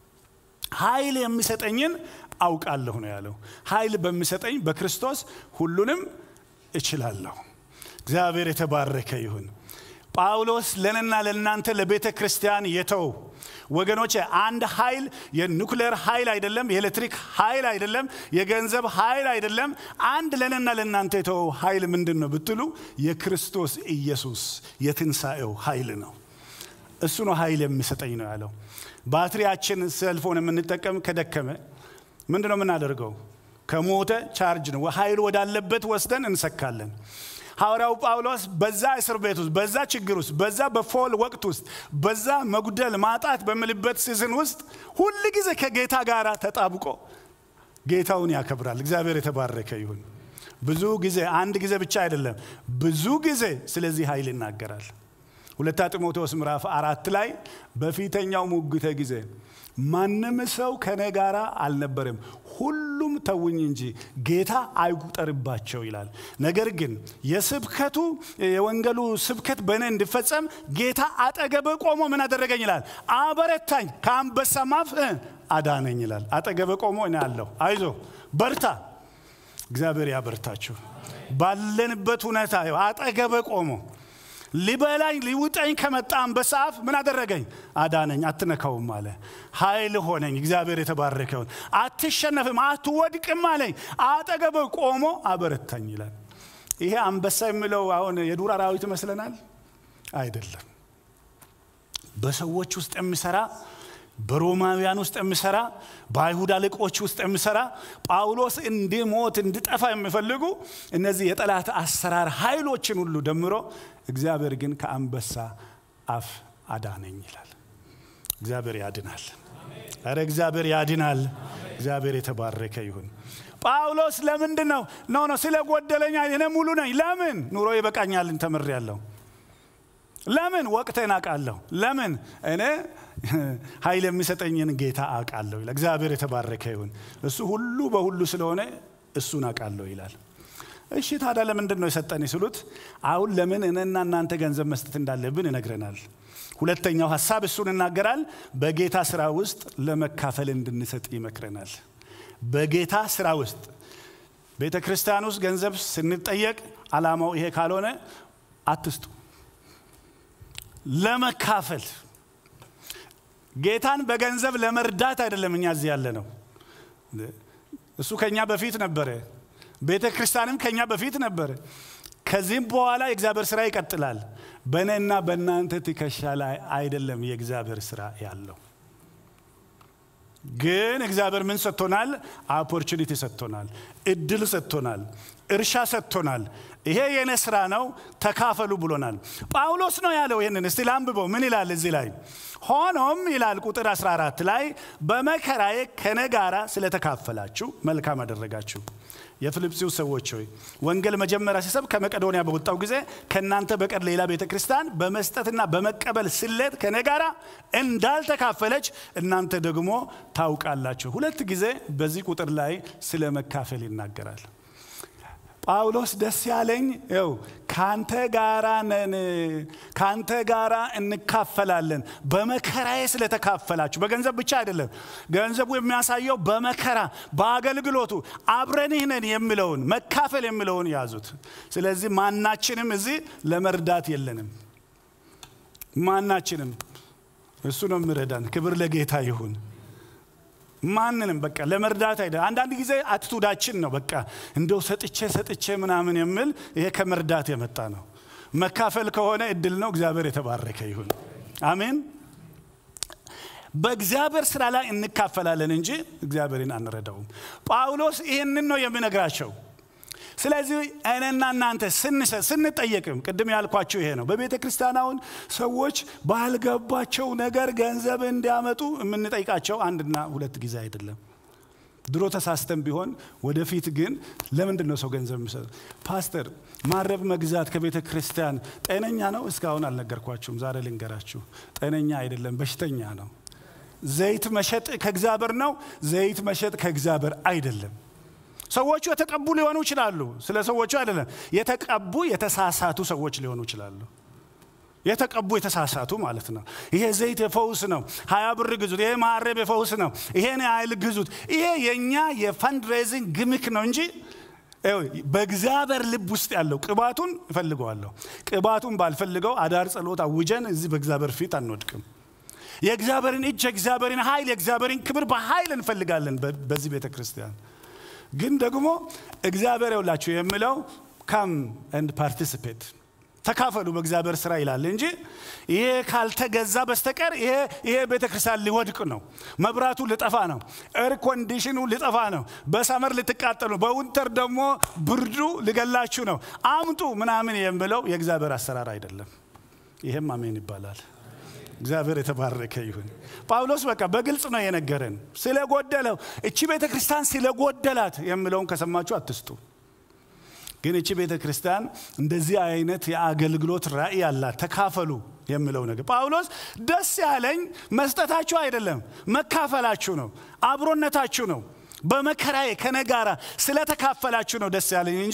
ኃይል የሚሰጠኝን አውቃለሁ ነው ያለው። ኃይል በሚሰጠኝ በክርስቶስ ሁሉንም እችላለሁ። እግዚአብሔር የተባረከ ይሁን። ጳውሎስ ለነና ለናንተ ለቤተ ክርስቲያን የተው ወገኖች አንድ ኃይል የኑክሌር ኃይል አይደለም፣ የኤሌክትሪክ ኃይል አይደለም፣ የገንዘብ ኃይል አይደለም። አንድ ለነና ለናንተ የተው ኃይል ምንድነው ብትሉ የክርስቶስ ኢየሱስ የትንሳኤው ኃይል ነው። እሱ ነው ኃይል የሚሰጠኝ ነው ያለው። ባትሪያችን ሴልፎን የምንጠቀም ከደከመ ምንድነው የምናደርገው? ከሞተ ቻርጅ ነው ኃይል ወዳለበት ወስደን እንሰካለን። ሐዋርያው ጳውሎስ በዛ እስር ቤት ውስጥ፣ በዛ ችግር ውስጥ፣ በዛ በፎል ወቅት ውስጥ፣ በዛ መጉደል ማጣት በሚልበት ሲዝን ውስጥ ሁሉ ጊዜ ከጌታ ጋር ተጣብቆ ጌታውን ያከብራል። እግዚአብሔር የተባረከ ይሁን። ብዙ ጊዜ አንድ ጊዜ ብቻ አይደለም፣ ብዙ ጊዜ ስለዚህ ኃይል ይናገራል። 2 ጢሞቴዎስ ምዕራፍ 4 ላይ በፊተኛው ሙግተ ጊዜ ማንም ሰው ከኔ ጋራ አልነበረም፣ ሁሉም ተውኝ እንጂ ጌታ አይቁጠርባቸው ይላል። ነገር ግን የስብከቱ የወንጌሉ ስብከት በእኔ እንዲፈጸም ጌታ አጠገብ ቆሞ ምን አደረገኝ ይላል? አበረታኝ፣ ከአንበሳ አፍ አዳነኝ ይላል። አጠገብ ቆሞ እኔ አለሁ፣ አይዞ በርታ። እግዚአብሔር ያበርታችሁ። ባለንበት ሁኔታ አጠገብ ቆሞ ሊበላኝ ሊውጠኝ ከመጣ አንበሳ አፍ ምን አደረገኝ? አዳነኝ። አትነካውም አለ። ኃይል ሆነኝ። እግዚአብሔር የተባረከ ይሁን። አትሸነፍም፣ አትወድቅም አለኝ። አጠገብ ቆሞ አበረታኝ ይላል። ይሄ አንበሳ የሚለው አሁን የዱር አራዊት ይመስለናል? አይደለም። በሰዎች ውስጥ የሚሰራ፣ በሮማውያን ውስጥ የሚሰራ፣ በአይሁድ አለቆች ውስጥ የሚሰራ፣ ጳውሎስ እንዲሞት እንዲጠፋ የሚፈልጉ እነዚህ የጠላት አሰራር ኃይሎችን ሁሉ ደምሮ እግዚአብሔር ግን ከአንበሳ አፍ አዳነኝ ይላል። እግዚአብሔር ያድናል። አረ እግዚአብሔር ያድናል። እግዚአብሔር የተባረከ ይሁን። ጳውሎስ ለምንድነው ነው ስለጎደለኝ እኔ ሙሉ ነኝ? ለምን? ኑሮ ይበቃኛል ተምሬያለሁ። ለምን? ወቅቴን አውቃለሁ። ለምን? እኔ ኃይል የሚሰጠኝን ጌታ አውቃለሁ ይላል። እግዚአብሔር የተባረከ ይሁን። እሱ ሁሉ በሁሉ ስለሆነ እሱን አውቃለሁ ይላል። እሺ ታዲያ ለምንድነው የሰጠኝ ሲሉት አሁን ለምን እኔና እናንተ ገንዘብ መስጠት እንዳለብን ይነግረናል። ሁለተኛው ሐሳብ እሱን እናገራል። በጌታ ስራ ውስጥ ለመካፈል እንድንሰጥ ይመክረናል። በጌታ ስራ ውስጥ ቤተክርስቲያን ውስጥ ገንዘብ ስንጠየቅ ዓላማው ይሄ ካልሆነ አትስጡ። ለመካፈል ጌታን በገንዘብ ለመርዳት አይደለም እኛ እዚህ ያለ ነው። እሱ ከኛ በፊት ነበር። ቤተክርስቲያንም ከኛ በፊት ነበር። ከዚህም በኋላ የእግዚአብሔር ስራ ይቀጥላል። በእኔና በእናንተ ትከሻ ላይ አይደለም የእግዚአብሔር ስራ ያለው። ግን እግዚአብሔር ምን ሰጥቶናል? ኦፖርቹኒቲ ሰጥቶናል፣ እድል ሰጥቶናል፣ እርሻ ሰጥቶናል። ይሄ የኔ ስራ ነው ተካፈሉ ብሎናል። ጳውሎስ ነው ያለው ይሄንን። እስቲ ላንብበው ምን ይላል እዚህ ላይ? ሆኖም ይላል ቁጥር 14 ላይ በመከራዬ ከኔ ጋራ ስለተካፈላችሁ መልካም አደረጋችሁ። የፊልጵስዩስ ሰዎች ሆይ ወንጌል መጀመሪያ ሲሰብክ ከመቄዶንያ በወጣው ጊዜ ከናንተ በቀር ሌላ ቤተክርስቲያን በመስጠትና በመቀበል ስሌት ከኔ ጋራ እንዳልተካፈለች እናንተ ደግሞ ታውቃላችሁ። ሁለት ጊዜ በዚህ ቁጥር ላይ ስለ መካፈል ይናገራል። ጳውሎስ ደስ ያለኝ ካንተ ጋራ ነን፣ ካንተ ጋራ እንካፈላለን። በመከራዬ ስለተካፈላችሁ በገንዘብ ብቻ አይደለም። ገንዘቡ የሚያሳየው በመከራ በአገልግሎቱ አብረን ነን የሚለውን መካፈል የሚለውን ያዙት። ስለዚህ ማናችንም እዚህ ለመርዳት የለንም። ማናችንም እሱ ነው የሚረዳን። ክብር ለጌታ ይሁን። ማንንም በቃ ለመርዳት አይደለም። አንዳንድ ጊዜ አትቱዳችን ነው በቃ እንደው ሰጥቼ ምናምን የሚል ይሄ ከመርዳት የመጣ ነው። መካፈል ከሆነ እድል ነው። እግዚአብሔር የተባረከ ይሁን። አሜን። በእግዚአብሔር ስራ ላይ እንካፈላለን እንጂ እግዚአብሔርን አንረዳውም። ጳውሎስ ይሄንን ነው የሚነግራቸው። ስለዚህ እኔና እናንተ ስንጠየቅም ቅድም ያልኳችሁ ይሄ ነው። በቤተ ክርስቲያናውን ሰዎች ባልገባቸው ነገር ገንዘብ እንዲያመጡ የምንጠይቃቸው አንድና ሁለት ጊዜ አይደለም። ድሮ ተሳስተን ቢሆን ወደፊት ግን ለምንድን ነው ሰው ገንዘብ የሚሰጠው? ፓስተር ማረብ መግዛት ከቤተ ክርስቲያን ጤነኛ ነው? እስካሁን አልነገርኳችሁም። ዛሬ ልንገራችሁ። ጤነኛ አይደለም፣ በሽተኛ ነው። ዘይት መሸጥ ከእግዚአብሔር ነው። ዘይት መሸጥ ከእግዚአብሔር አይደለም። ሰዎቹ የተቀቡ ሊሆኑ ይችላሉ። ስለ ሰዎቹ አይደለም። የተቀቡ የተሳሳቱ ሰዎች ሊሆኑ ይችላሉ። የተቀቡ የተሳሳቱ ማለት ነው። ይሄ ዘይት የፈውስ ነው፣ 20 ብር ግዙት። ይሄ ማረብ የፈውስ ነው፣ ይሄን ያህል ግዙት። ይሄ የኛ የፈንድሬዚንግ ግምክ ነው እንጂ በእግዚአብሔር ልብ ውስጥ ያለው ቅባቱን እፈልገዋለሁ። ቅባቱን ባልፈልገው አዳር ጸሎት አውጀን እዚህ በእግዚአብሔር ፊት አንወድቅም። የእግዚአብሔርን እጅ፣ የእግዚአብሔርን ኃይል፣ የእግዚአብሔርን ክብር በኃይል እንፈልጋለን በዚህ ቤተክርስቲያን። ግን ደግሞ እግዚአብሔር ይውላችሁ የሚለው come and participate ተካፈሉ በእግዚአብሔር ስራ ይላል እንጂ ይሄ ካልተገዛ በስተቀር ይሄ ቤተክርስቲያን ሊወድቅ ነው። መብራቱ ሊጠፋ ነው። ኤር ኮንዲሽኑ ሊጠፋ ነው። በሰመር ልትቃጠሉ፣ በዊንተር ደግሞ ብርዱ ሊገላችሁ ነው። አምጡ ምናምን የሚለው የእግዚአብሔር አሰራር አይደለም። ይሄም አሜን ይባላል። እግዚአብሔር የተባረከ ይሁን። ጳውሎስ በቃ በግልጽ ነው የነገረን። ስለጎደለው እቺ ቤተክርስቲያን ስለጎደላት የሚለውን ከሰማችሁ አትስጡ። ግን እቺ ቤተክርስቲያን እንደዚህ አይነት የአገልግሎት ራእይ አላት። ተካፈሉ የሚለው ነገር ጳውሎስ ደስ ያለኝ መስጠታችሁ አይደለም፣ መካፈላችሁ ነው፣ አብሮነታችሁ ነው። በመከራዬ ከነጋራ ስለተካፈላችሁ ነው ደስ ያለኝ እንጂ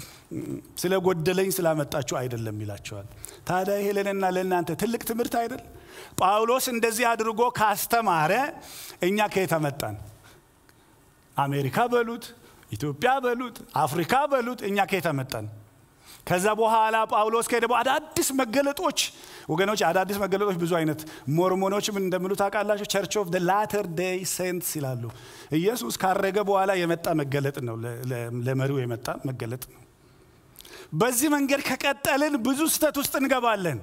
ስለጎደለኝ ስላመጣችሁ አይደለም ይላቸዋል። ታዲያ ይሄ ለኔና ለእናንተ ትልቅ ትምህርት አይደል? ጳውሎስ እንደዚህ አድርጎ ካስተማረ እኛ ከየት መጣን? አሜሪካ በሉት፣ ኢትዮጵያ በሉት፣ አፍሪካ በሉት፣ እኛ ከየት መጣን? ከዛ በኋላ ጳውሎስ ከደቦ አዳዲስ መገለጦች ወገኖች፣ አዳዲስ መገለጦች ብዙ አይነት ሞርሞኖች ምን እንደሚሉ ታውቃላችሁ? ቸርች ኦፍ ዘ ላተር ዴይ ሴንትስ ይላሉ። ኢየሱስ ካረገ በኋላ የመጣ መገለጥ ነው፣ ለመሪው የመጣ መገለጥ ነው። በዚህ መንገድ ከቀጠልን ብዙ ስህተት ውስጥ እንገባለን።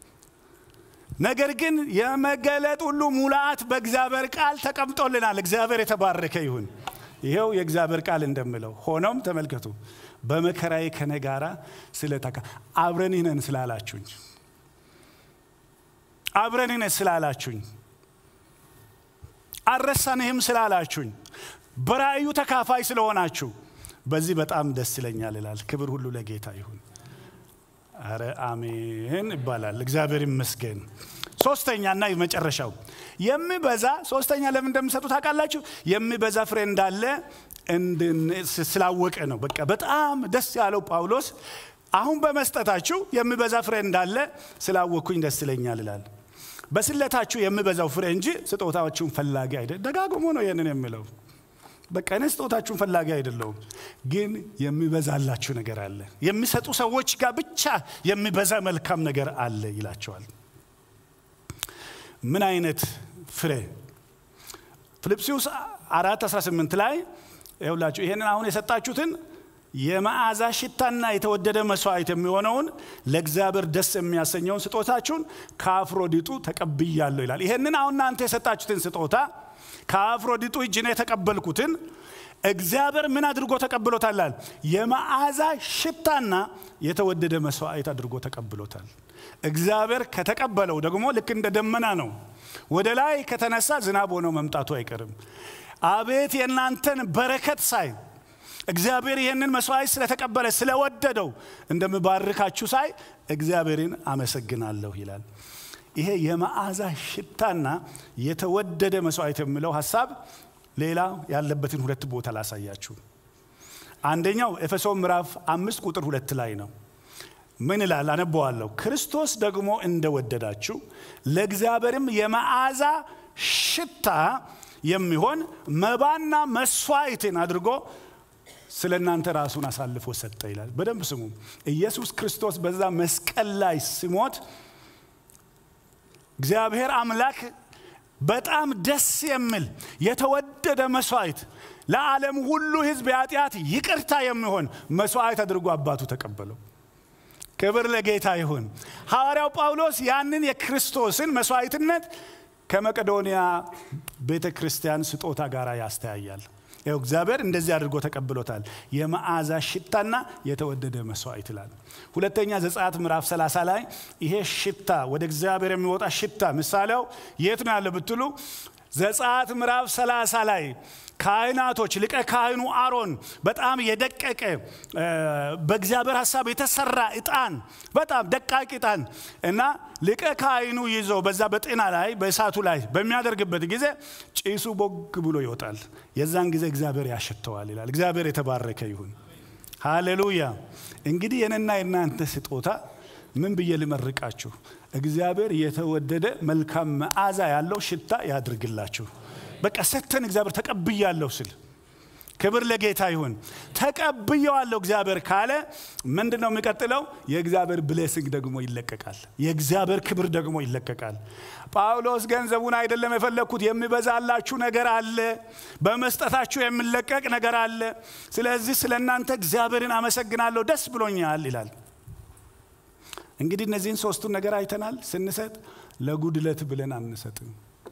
ነገር ግን የመገለጥ ሁሉ ሙላት በእግዚአብሔር ቃል ተቀምጦልናል። እግዚአብሔር የተባረከ ይሁን። ይሄው የእግዚአብሔር ቃል እንደሚለው ሆኖም ተመልከቱ፣ በመከራዬ ከነጋራ አብረን ነን ስላላችሁኝ፣ አብረን ነን ስላላችሁኝ፣ አረሳንህም ስላላችሁኝ፣ በራእዩ ተካፋይ ስለሆናችሁ በዚህ በጣም ደስ ይለኛል ይላል። ክብር ሁሉ ለጌታ ይሁን። አረ አሜን ይባላል። እግዚአብሔር ይመስገን። ሶስተኛና የመጨረሻው የሚበዛ ሶስተኛ ለምን እንደምሰጡ ታውቃላችሁ? የሚበዛ ፍሬ እንዳለ ስላወቀ ነው። በቃ በጣም ደስ ያለው ጳውሎስ አሁን በመስጠታችሁ የሚበዛ ፍሬ እንዳለ ስላወቅኩኝ ደስ ይለኛል ይላል። በስለታችሁ የሚበዛው ፍሬ እንጂ ስጦታዎቹን ፈላጊ አይደለም። ደጋግሞ ነው ይሄንን የሚለው። በቃ እኔ ስጦታችሁን ፈላጊ አይደለሁም፣ ግን የሚበዛላችሁ ነገር አለ። የሚሰጡ ሰዎች ጋር ብቻ የሚበዛ መልካም ነገር አለ ይላቸዋል። ምን አይነት ፍሬ? ፊልጵስዩስ 4:18 ላይ ይኸውላችሁ ይሄንን አሁን የሰጣችሁትን የመዓዛ ሽታና የተወደደ መስዋዕት የሚሆነውን ለእግዚአብሔር ደስ የሚያሰኘውን ስጦታችሁን ከአፍሮዲጡ ተቀብያለሁ ይላል። ይሄንን አሁን እናንተ የሰጣችሁትን ስጦታ ከአፍሮዲጡ እጅ ነው የተቀበልኩትን እግዚአብሔር ምን አድርጎ ተቀብሎታል? የመዓዛ ሽታና የተወደደ መስዋዕት አድርጎ ተቀብሎታል። እግዚአብሔር ከተቀበለው ደግሞ ልክ እንደ ደመና ነው። ወደ ላይ ከተነሳ ዝናብ ሆኖ መምጣቱ አይቀርም። አቤት የእናንተን በረከት ሳይ እግዚአብሔር ይሄንን መስዋዕት ስለተቀበለ ስለወደደው እንደምባርካችሁ ሳይ እግዚአብሔርን አመሰግናለሁ ይላል። ይሄ የመዓዛ ሽታና የተወደደ መስዋዕት የሚለው ሐሳብ ሌላ ያለበትን ሁለት ቦታ ላሳያችሁ። አንደኛው ኤፌሶን ምዕራፍ 5 ቁጥር 2 ላይ ነው። ምን ይላል? አነበዋለሁ። ክርስቶስ ደግሞ እንደወደዳችሁ ለእግዚአብሔርም የመዓዛ ሽታ የሚሆን መባና መስዋዕትን አድርጎ ስለናንተ ራሱን አሳልፎ ሰጠ ይላል። በደንብ ስሙ። ኢየሱስ ክርስቶስ በዛ መስቀል ላይ ሲሞት እግዚአብሔር አምላክ በጣም ደስ የሚል የተወደደ መስዋዕት ለዓለም ሁሉ ሕዝብ ኃጢአት ይቅርታ የሚሆን መስዋዕት አድርጎ አባቱ ተቀበለው። ክብር ለጌታ ይሁን። ሐዋርያው ጳውሎስ ያንን የክርስቶስን መስዋዕትነት ከመቄዶንያ ቤተክርስቲያን ስጦታ ጋር ያስተያያል። እግዚአብሔር እንደዚህ አድርጎ ተቀብሎታል። የመዓዛ ሽታና የተወደደ መስዋዕት ይላል። ሁለተኛ ዘጸአት ምዕራፍ 30 ላይ ይሄ ሽታ ወደ እግዚአብሔር የሚወጣ ሽታ ምሳሌው የት ነው ያለው ብትሉ ዘጸአት ምዕራፍ 30 ላይ ካህናቶች ሊቀ ካህኑ አሮን በጣም የደቀቀ በእግዚአብሔር ሐሳብ የተሰራ ዕጣን በጣም ደቃቅ ዕጣን እና ሊቀ ካህኑ ይዞ በዛ በጤና ላይ በእሳቱ ላይ በሚያደርግበት ጊዜ ጭሱ ቦግ ብሎ ይወጣል። የዛን ጊዜ እግዚአብሔር ያሸተዋል ይላል። እግዚአብሔር የተባረከ ይሁን። ሃሌሉያ። እንግዲህ የነና የናንተ ስጦታ ምን ብዬ ልመርቃችሁ? እግዚአብሔር የተወደደ መልካም መዓዛ ያለው ሽታ ያድርግላችሁ። በቃ ሰተን እግዚአብሔር ተቀብያለሁ ስል ክብር ለጌታ ይሁን። ተቀብያለሁ እግዚአብሔር ካለ ምንድነው የሚቀጥለው? የእግዚአብሔር ብሌሲንግ ደግሞ ይለቀቃል። የእግዚአብሔር ክብር ደግሞ ይለቀቃል። ጳውሎስ ገንዘቡን አይደለም የፈለኩት፣ የሚበዛላችሁ ነገር አለ፣ በመስጠታችሁ የሚለቀቅ ነገር አለ። ስለዚህ ስለናንተ እግዚአብሔርን አመሰግናለሁ፣ ደስ ብሎኛል ይላል። እንግዲህ እነዚህን ሶስቱን ነገር አይተናል። ስንሰጥ ለጉድለት ብለን አንሰጥም።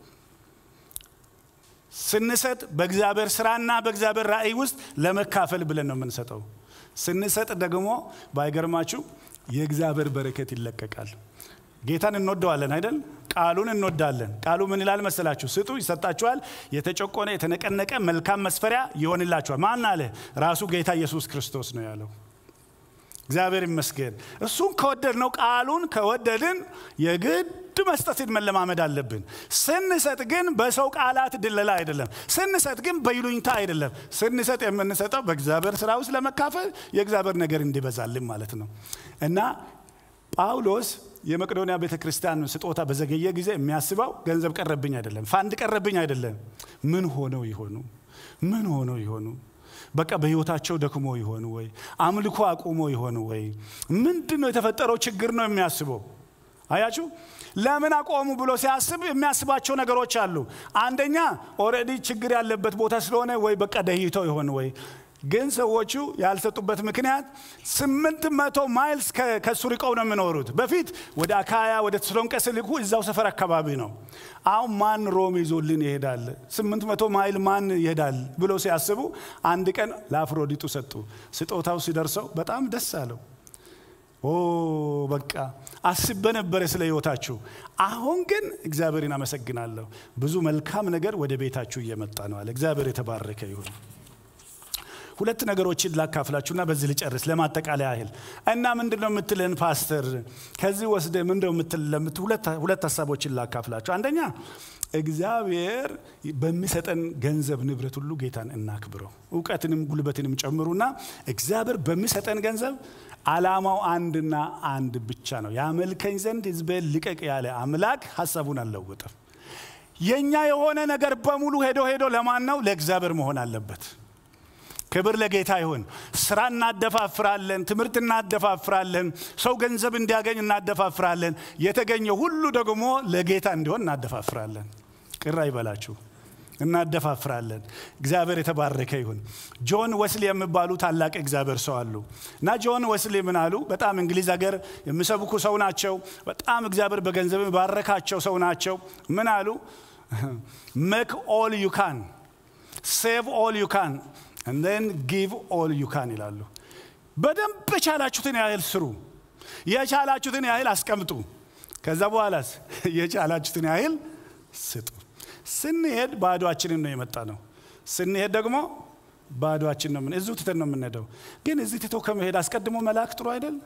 ስንሰጥ በእግዚአብሔር ስራና በእግዚአብሔር ራእይ ውስጥ ለመካፈል ብለን ነው የምንሰጠው። ስንሰጥ ደግሞ ባይገርማችሁ የእግዚአብሔር በረከት ይለቀቃል። ጌታን እንወደዋለን አይደል? ቃሉን እንወዳለን። ቃሉ ምን ይላል መሰላችሁ? ስጡ ይሰጣችኋል፣ የተጨቆነ የተነቀነቀ መልካም መስፈሪያ ይሆንላችኋል። ማን አለ? ራሱ ጌታ ኢየሱስ ክርስቶስ ነው ያለው። እግዚአብሔር ይመስገን። እሱን ከወደድነው ቃሉን ከወደድን የግድ መስጠትን መለማመድ አለብን። ስንሰጥ ግን በሰው ቃላት ድለላ አይደለም። ስንሰጥ ግን በይሉኝታ አይደለም። ስንሰጥ የምንሰጠው በእግዚአብሔር ስራ ውስጥ ለመካፈል የእግዚአብሔር ነገር እንዲበዛልን ማለት ነው። እና ጳውሎስ የመቄዶንያ ቤተክርስቲያን ስጦታ በዘገየ ጊዜ የሚያስበው ገንዘብ ቀረብኝ አይደለም፣ ፋንድ ቀረብኝ አይደለም። ምን ሆነው ይሆኑ? በቃ በህይወታቸው ደክሞ ይሆኑ ወይ? አምልኮ አቁሞ ይሆኑ ወይ? ምንድነው የተፈጠረው ችግር ነው የሚያስበው። አያችሁ፣ ለምን አቆሙ ብሎ ሲያስብ የሚያስባቸው ነገሮች አሉ። አንደኛ ኦሬዲ ችግር ያለበት ቦታ ስለሆነ ወይ በቃ ደህይተው ይሆኑ ወይ? ግን ሰዎቹ ያልሰጡበት ምክንያት 800 ማይልስ ከሱ ርቀው ነው የሚኖሩት። በፊት ወደ አካያ ወደ ተሰሎንቄ ሲልኩ እዛው ሰፈር አካባቢ ነው። አሁን ማን ሮም ይዞልን ይሄዳል? 800 ማይል ማን ይሄዳል ብሎ ሲያስቡ አንድ ቀን ለአፍሮዲጡ ሰጡ። ስጦታው ሲደርሰው በጣም ደስ አለው። በቃ አስበ ነበር ስለ ህይወታችሁ፣ አሁን ግን እግዚአብሔርን አመሰግናለሁ፣ ብዙ መልካም ነገር ወደ ቤታችሁ እየመጣ ነው አለ። እግዚአብሔር የተባረከ ይሁን። ሁለት ነገሮችን ላካፍላችሁና በዚህ ልጨርስ ለማጠቃለያ ያህል። እና ምንድነው የምትለን ፓስተር? ከዚህ ወስደ ምንድነው የምትለን? ሁለት ሐሳቦችን ላካፍላችሁ። አንደኛ እግዚአብሔር በሚሰጠን ገንዘብ ንብረት ሁሉ ጌታን እናክብረው። ዕውቀትንም ጉልበትንም ጨምሩና እግዚአብሔር በሚሰጠን ገንዘብ ዓላማው አንድና አንድ ብቻ ነው፣ ያመልከኝ ዘንድ ሕዝቤን ልቀቅ ያለ አምላክ ሐሳቡን አልለወጠም። የኛ የሆነ ነገር በሙሉ ሄዶ ለማን ነው? ለእግዚአብሔር መሆን አለበት። ክብር ለጌታ ይሁን። ስራ እናደፋፍራለን፣ ትምህርት እናደፋፍራለን፣ ሰው ገንዘብ እንዲያገኝ እናደፋፍራለን። የተገኘ ሁሉ ደግሞ ለጌታ እንዲሆን እናደፋፍራለን። ቅር አይበላችሁ፣ እናደፋፍራለን። እግዚአብሔር የተባረከ ይሁን። ጆን ወስሊ የሚባሉ ታላቅ እግዚአብሔር ሰው አሉ እና ጆን ወስሊ ምን አሉ? በጣም እንግሊዝ ሀገር የሚሰብኩ ሰው ናቸው። በጣም እግዚአብሔር በገንዘብ ባረካቸው ሰው ናቸው። ምን አሉ? make all you can, save all you can, and then give all you can ይላሉ። በደንብ የቻላችሁትን ያህል ስሩ፣ የቻላችሁትን ያህል አስቀምጡ፣ ከዛ በኋላስ የቻላችሁትን ያህል ስጡ። ስንሄድ ባዶአችንን ነው የመጣ ነው። ስንሄድ ደግሞ ባዶአችን ነው። እዚሁ ትተን ነው የምንሄደው። ግን እዚህ ትቶ ከመሄድ አስቀድሞ መላክ ጥሩ አይደል?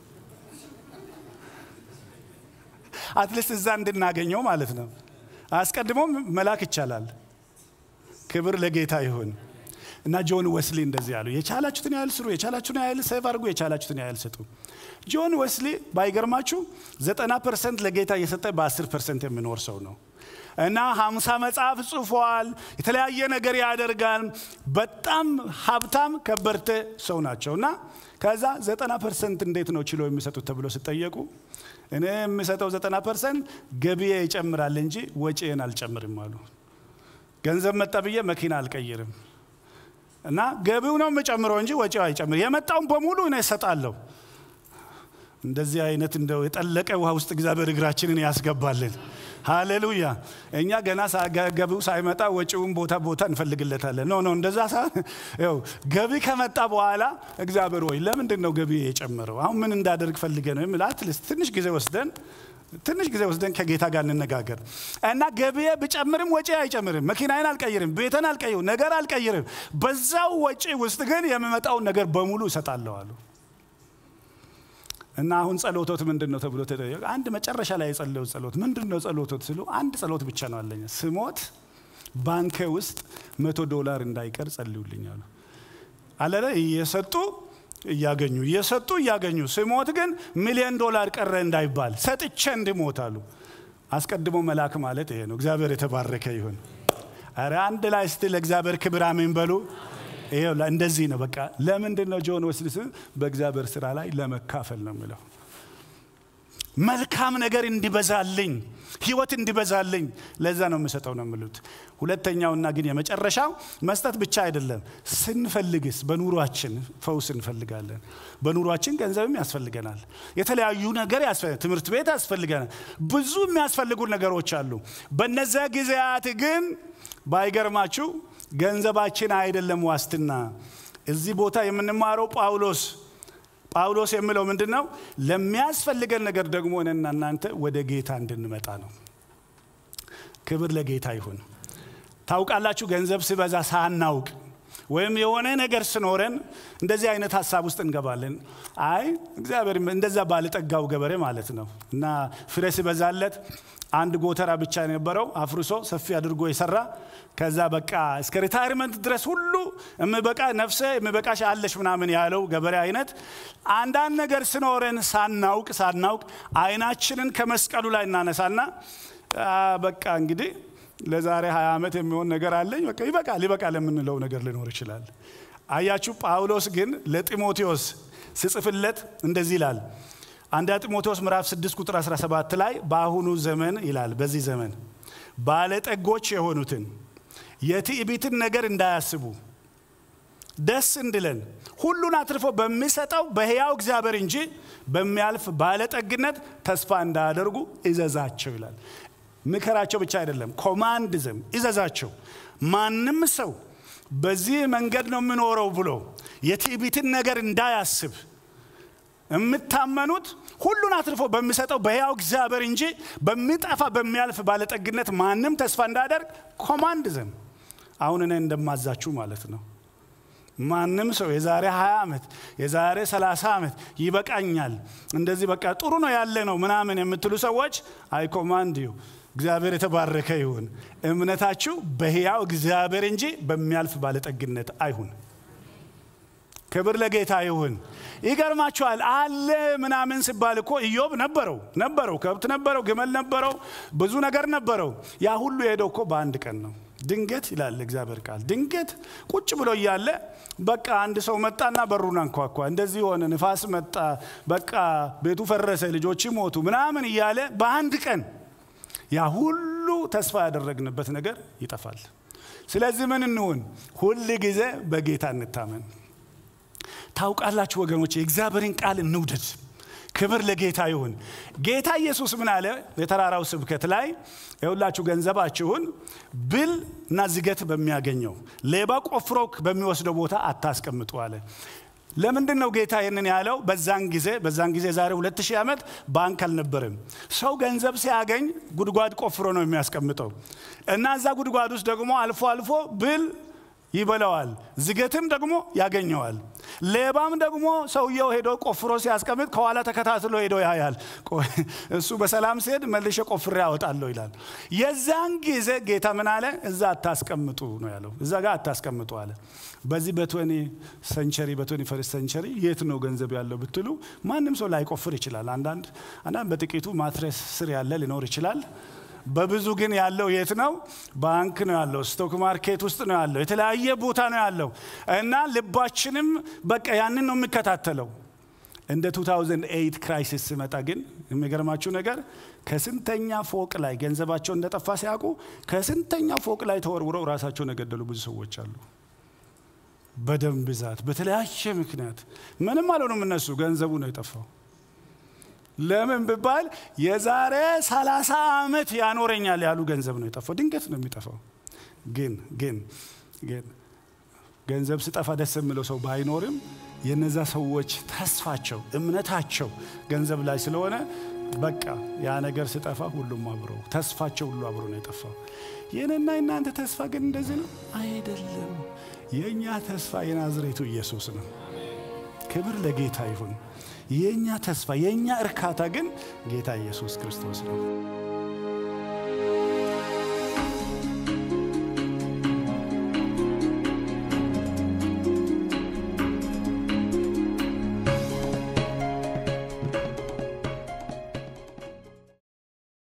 አትሊስት እዛ እንድናገኘው ማለት ነው። አስቀድሞ መላክ ይቻላል። ክብር ለጌታ ይሁን። እና ጆን ወስሊ እንደዚህ ያሉ፣ የቻላችሁትን ያህል ስሩ፣ የቻላችሁትን ያህል ሴቭ አድርጉ፣ የቻላችሁትን ያህል ስጡ። ጆን ወስሊ ባይገርማችሁ 90% ለጌታ እየሰጠ በ10% የሚኖር ሰው ነው። እና 50 መጽሐፍ ጽፏል፣ የተለያየ ነገር ያደርጋል። በጣም ሀብታም ከበርቴ ሰው ናቸው። እና ከዛ 90% እንዴት ነው ችሎ የሚሰጡት ተብሎ ሲጠየቁ እኔ የምሰጠው 90% ገቢዬ ይጨምራል እንጂ ወጪዬን አልጨምርም አሉ። ገንዘብ መጣ ብዬ መኪና አልቀይርም እና ገቢው ነው የምጨምረው እንጂ ወጪው አይጨምር። የመጣውን በሙሉ እኔ እሰጣለሁ። እንደዚህ አይነት እንደው የጠለቀ ውሃ ውስጥ እግዚአብሔር እግራችንን ያስገባልን። ሃሌሉያ። እኛ ገና ገቢው ሳይመጣ ወጪውን ቦታ እንፈልግለታለን። ኖ እንደዛ ያው ገቢ ከመጣ በኋላ እግዚአብሔር ሆይ ለምንድን ነው ገቢ የጨመረው? አሁን ምን እንዳደርግ ፈልገ ነው ማለት ትንሽ ጊዜ ወስደን ከጌታ ጋር እንነጋገር እና ገቢዬ ብጨምርም ወጪ አይጨምርም። መኪናዬን አልቀይርም፣ ቤቴን አልቀይርም፣ ነገር አልቀይርም። በዛው ወጪ ውስጥ ግን የሚመጣው ነገር በሙሉ እሰጣለሁ አሉ። እና አሁን ጸሎቶት ምንድነው ተብሎ ተጠየቀ። አንድ መጨረሻ ላይ የጸለየው ጸሎት ምንድነው ጸሎቶት ሲሉ አንድ ጸሎት ብቻ ነው አለኝ። ስሞት ባንክ ውስጥ $100 እንዳይቀር ጸልዩልኝ አሉ። አለለ እየሰጡ እያገኙ ስሞት ግን $1,000,000 ቀረ እንዳይባል ሰጥቼ እንድሞት አሉ። አስቀድሞ መላክ ማለት ይሄ ነው። እግዚአብሔር የተባረከ ይሁን። አረ አንድ ላይ እስቲ ለእግዚአብሔር ክብር አሜን በሉ። ይሄው እንደዚህ ነው በቃ። ለምንድነው ጆን ዌስሊ በእግዚአብሔር ስራ ላይ ለመካፈል ነው የሚለው። መልካም ነገር እንዲበዛልኝ፣ ህይወት እንዲበዛልኝ ለዛ ነው የምሰጠው ነው የሚሉት። ሁለተኛውና ግን የመጨረሻው መስጠት ብቻ አይደለም። ስንፈልግስ በኑሯችን ፈውስ እንፈልጋለን። በኑሯችን ገንዘብም ያስፈልገናል። የተለያዩ ነገር ያስፈልገናል። ትምህርት ቤት ያስፈልገናል። ብዙ የሚያስፈልጉ ነገሮች አሉ። በእነዚያ ጊዜያት ግን ባይገርማችሁ ገንዘባችን አይደለም ዋስትና። እዚህ ቦታ የምንማረው ጳውሎስ የሚለው ምንድነው? ለሚያስፈልገን ነገር ደግሞ እኔና እናንተ ወደ ጌታ እንድንመጣ ነው። ክብር ለጌታ ይሁን። ታውቃላችሁ ገንዘብ ሲበዛ ሳናውቅ ወይም የሆነ ነገር ስኖረን እንደዚህ አይነት ሐሳብ ውስጥ እንገባለን። አይ እግዚአብሔር እንደዛ ባለጠጋው ገበሬ ማለት ነው እና ፍሬ ሲበዛለት አንድ ጎተራ ብቻ የነበረው አፍርሶ ሰፊ አድርጎ የሰራ ከዛ በቃ እስከ ሪታየርመንት ድረስ ሁሉ እምበቃ ነፍሴ እምበቃሽ አለሽ ምናምን ያለው ገበሬ አይነት አንዳንድ ነገር ስኖረን ሳናውቅ አይናችንን ከመስቀሉ ላይ እናነሳና በቃ እንግዲህ ለዛሬ 20 ዓመት የሚሆን ነገር አለኝ በቃ ይበቃል የምንለው ነገር ሊኖር ይችላል። አያችሁ ጳውሎስ ግን ለጢሞቴዎስ ሲጽፍለት እንደዚህ ይላል። አንደኛ ጢሞቴዎስ ምዕራፍ 6 ቁጥር 17 ላይ በአሁኑ ዘመን ይላል በዚህ ዘመን ባለጠጎች የሆኑትን የትዕቢትን ነገር እንዳያስቡ ደስ እንድለን ሁሉን አትርፎ በሚሰጠው በሕያው እግዚአብሔር እንጂ በሚያልፍ ባለጠግነት ተስፋ እንዳያደርጉ እዘዛቸው ይላል። ምከራቸው ብቻ አይደለም ኮማንድዝም እዘዛቸው። ማንም ሰው በዚህ መንገድ ነው የምኖረው ብሎ የትዕቢትን ነገር እንዳያስብ እምታመኑት ሁሉን አትርፎ በሚሰጠው በሕያው እግዚአብሔር እንጂ በሚጠፋ በሚያልፍ ባለጠግነት ማንም ተስፋ እንዳያደርግ ኮማንድዝም። አሁን እኔ እንደማዛችሁ ማለት ነው። ማንም ሰው የዛሬ 20 ዓመት የዛሬ 30 ዓመት ይበቃኛል እንደዚህ በቃ ጥሩ ነው ያለ ነው ምናምን የምትሉ ሰዎች አይ ኮማንድ ዩ እግዚአብሔር የተባረከ ይሁን። እምነታችሁ በሕያው እግዚአብሔር እንጂ በሚያልፍ ባለጠግነት አይሁን። ክብር ለጌታ ይሁን። ይገርማችኋል አለ ምናምን ሲባል እኮ ኢዮብ ነበረው ከብት ነበረው ግመል ነበረው ብዙ ነገር ነበረው። ያ ሁሉ ሄደው እኮ በአንድ ቀን ነው። ድንገት ይላል እግዚአብሔር ቃል ድንገት ቁጭ ብሎ ያለ በቃ አንድ ሰው መጣና በሩን አንኳኳ። እንደዚህ ሆነ፣ ንፋስ መጣ፣ በቃ ቤቱ ፈረሰ፣ ልጆች ሞቱ ምናምን እያለ በአንድ ቀን ያ ሁሉ ተስፋ ያደረግንበት ነገር ይጠፋል። ስለዚህ ምን እንሁን? ሁሉ ጊዜ በጌታ እንታመን። ታውቃላችሁ ወገኖች የእግዚአብሔርን ቃል እንውደድ። ክብር ለጌታ ይሁን። ጌታ ኢየሱስ ምን አለ የተራራው ስብከት ላይ? ይኸውላችሁ ገንዘባችሁን ብል እና ዝገት በሚያገኘው ሌባ ቆፍሮ በሚወስደው ቦታ አታስቀምጡ አለ። ለምንድነው ጌታ ይሄንን ያለው? በዛን ጊዜ ዛሬ 2000 ዓመት ባንክ አልነበረም። ሰው ገንዘብ ሲያገኝ ጉድጓድ ቆፍሮ ነው የሚያስቀምጠው እና እዛ ጉድጓድ ውስጥ ደግሞ አልፎ ብል ይበላዋል፣ ዝገትም ደግሞ ያገኘዋል። ሌባም ደግሞ ሰውየው ሄዶ ቆፍሮ ሲያስቀምጥ ከኋላ ተከታትሎ ሄዶ ያያል። እሱ በሰላም ሲሄድ መልሼ ቆፍሬ አወጣለሁ ይላል። የዛን ጊዜ ጌታ ምን አለ? እዛ አታስቀምጡ ነው ያለው። እዛ ጋር አታስቀምጡ አለ። በዚህ በ21 ሴንቸሪ የት ነው ገንዘብ ያለው ብትሉ ማንም ሰው ላይ ቆፍር ይችላል። አንዳንድ በጥቂቱ ማትረስ ስር ያለ ሊኖር ይችላል። በብዙ ግን ያለው የት ነው? ባንክ ነው ያለው፣ ስቶክ ማርኬት ውስጥ ነው ያለው፣ የተለያየ ቦታ ነው ያለው እና ልባችንም በቃ ያንን ነው የሚከታተለው። እንደ 2008 ክራይሲስ ሲመጣ ግን የሚገርማችሁ ነገር ከስንተኛ ፎቅ ላይ ገንዘባቸው እንደጠፋ ሲያውቁ ከስንተኛ ፎቅ ላይ ተወርውረው ራሳቸውን የገደሉ ብዙ ሰዎች አሉ። በደም ብዛት በተለያየ ምክንያት ምንም አልሆኑም እነሱ፣ ገንዘቡ ነው የጠፋው። ለምን ቢባል የዛሬ 30 ዓመት ያኖረኛል ያሉ ገንዘብ ነው የጠፋው። ድንገት ነው የሚጠፋው። ግን ገንዘብ ሲጠፋ ደስ የሚለው ሰው ባይኖርም የነዛ ሰዎች ተስፋቸው እምነታቸው ገንዘብ ላይ ስለሆነ በቃ ያ ነገር ሲጠፋ ሁሉም አብሮ ተስፋቸው ሁሉ አብሮ ነው የጠፋው። የኔና የናንተ ተስፋ ግን እንደዚህ ነው አይደለም። የኛ ተስፋ የናዝሬቱ ኢየሱስ ነው። ክብር ለጌታ ይሁን። የኛ ተስፋ የኛ እርካታ ግን ጌታ ኢየሱስ ክርስቶስ ነው።